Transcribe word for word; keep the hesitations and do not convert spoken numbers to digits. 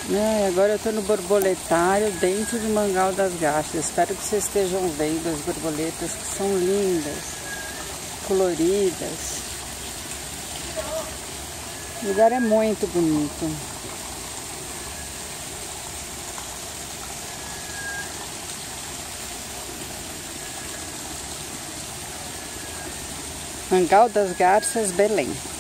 É, agora eu estou no borboletário dentro do Mangal das Garças. Espero que vocês estejam vendo as borboletas, que são lindas, coloridas. O lugar é muito bonito. Mangal das Garças, Belém.